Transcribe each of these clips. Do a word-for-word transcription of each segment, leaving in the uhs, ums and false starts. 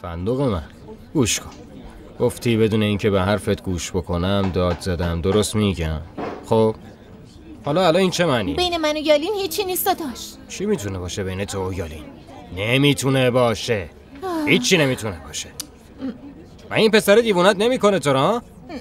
فندق من گوش کن. گفتی بدون اینکه به حرفت گوش بکنم داد زدم، درست میگم؟ خب حالا الان این چه معنی؟ بین من و یالین هیچی نیست داداش. چی میتونه باشه بین تو و یالین؟ نمیتونه باشه. آه. هیچی نمیتونه باشه. و این پسر دیوونت نمیکنه تو را؟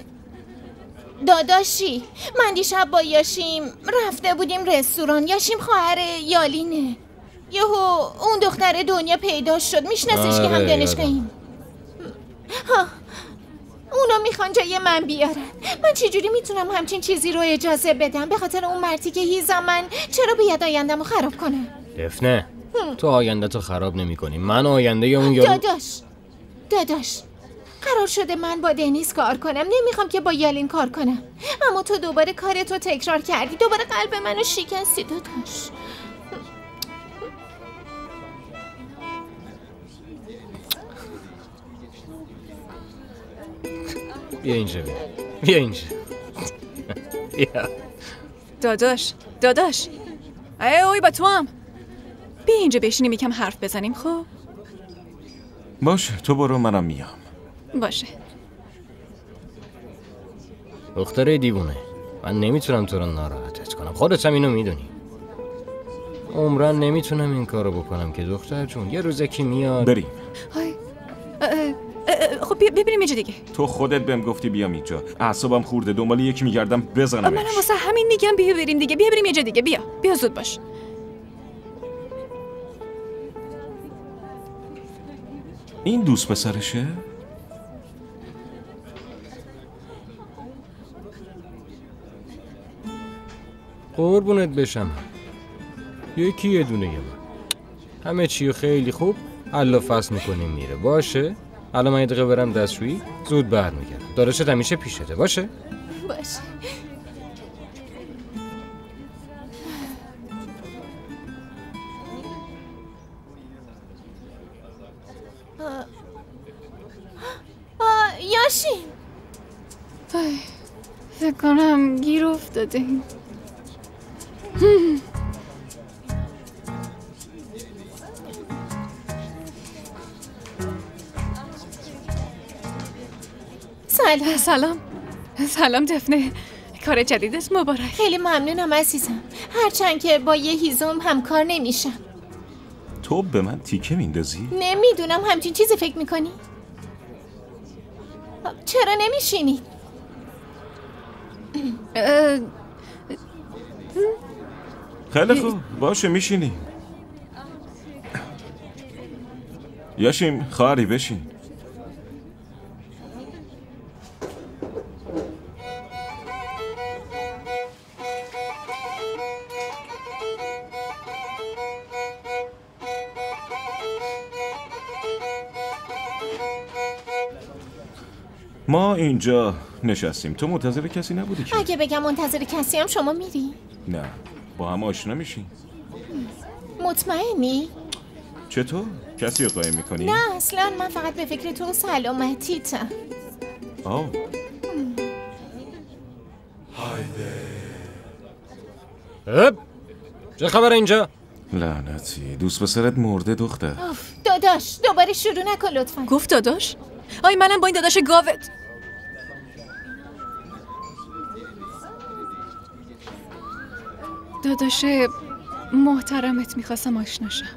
داداشی من دیشب با یاشیم رفته بودیم رستوران. یاشیم خواهر یالینه. یهو اون دختر دنیا پیدا شد. میشناسیش که هم دانشگاهیم. ها اونا میخوان جای من بیارن. من چجوری میتونم همچین چیزی رو اجازه بدم؟ به خاطر اون مرتی که هیزم من چرا باید آیندم رو خراب کنم؟ دفنه تو آینده تو خراب نمی کنی. من آینده اون یارو. داداش داداش قرار شده من با دنیس کار کنم. نمیخوام که با یالین کار کنم. اما تو دوباره کارتو تکرار کردی. دوباره قلب منو شکستی داداش. بیا اینجا بیا بیا اینجا بیا. داداش داداش ای اوی با تو هم بیا اینجا بشینیم یکم حرف بزنیم. خب باشه تو برو منم میام. باشه دختره دیوونه، من نمیتونم تو رو ناراحتت کنم. خودت هم اینو میدونی. عمرن نمیتونم این کارو بکنم که دختر جون یه روزه که میاد. بریم. های خب ببریم اینجا دیگه. تو خودت بهم گفتی بیام اینجا. اعصابم خورده دنبال یکی میگردم بزنمش. منم واسه همین میگم بیا بریم دیگه. بیا بریم اینجا دیگه. بیا بیا زود باش. این دوست پسرشه؟ قربونت بشم. یکی یه دونه یه من. همه چی خیلی خوب الا فصل میکنیم میره. باشه الان من یه دقیقه برم دستشویی زود برمیگردم. داداشت همیشه پیشته. باشه باشه. یاشیم فکر کنم گیر افتادیم. سلام. سلام سلام دفنه. کار جدیدت مبارک. خیلی ممنونم عزیزم. هرچند که با یه هیزم همکار نمیشم. تو به من تیکه میندازی؟ نمیدونم همچین چیزی فکر میکنی؟ چرا نمیشینی؟ خیلی خوب باشه میشینی. یاشیم خواهری بشین. ما اینجا نشستیم. تو منتظر کسی نبودی که؟ اگه بگم منتظر کسی هم شما میری؟ نه با هم آشنا میشین. مطمئنی؟ چطور؟ کسی رو قایم میکنی؟ نه اصلا من فقط به فکر تو سلامتیتم. آه هب چه خبر اینجا؟ لعنتی دوست پسرت مرده دختر. داداش دوباره شروع نکن لطفا. گفت داداش؟ آی منم با این داداش گاوت. داداش محترمت میخواستم آشنا شم.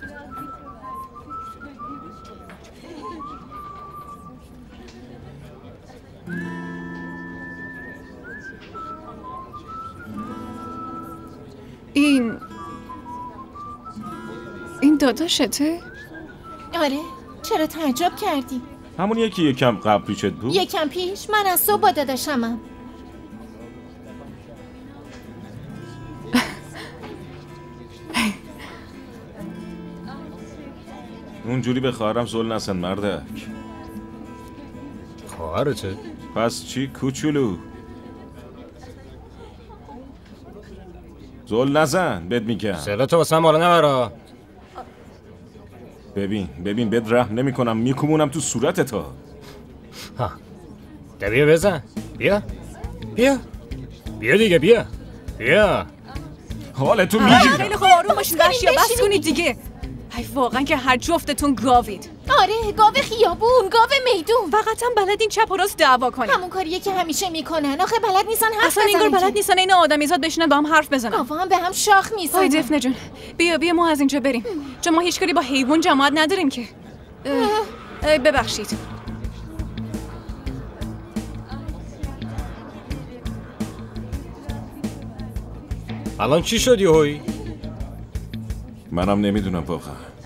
این این داداشته؟ آره چرا تعجب کردی؟ همون یکی یکم قبل پیشت بود؟ یکم پیش؟ من از صبح با داداشمم. اونجوری به خواهرم زل نزن مردک. خواهرته؟ پس چی کوچولو؟ زل نزن بهت میگم. سلاتو واسه من بالا نبرا. ببین ببین بهت رحم نمی کنم میکوبونم تو صورتت ها. ها ده بیا بزن. بیا بیا بیا دیگه بیا بیا. حالتون میگیرم. خیلی خوب آروم باشین بچه‌ها بس کنید دیگه. ای واقعا که هر جفتتون گاوید. آره، گاو خیابون، گاو میدون. فقط هم بلدین چپ و راست دعوا کنین. همون کاریه که همیشه میکنن. آخه بلد نیستن حرف اصلا بزنن. انگار بلد نیستن این آدمیزاد بشینن با هم حرف بزنن. گاوا هم به هم شاخ وای میزنن. دفنه جون، بیا بیا ما از اینجا بریم، چون ما هیچ کاری با حیوان جماعت نداریم که. اه، اه، ببخشید. الان چی شد یهویی؟ منم نمیدونم واقعا.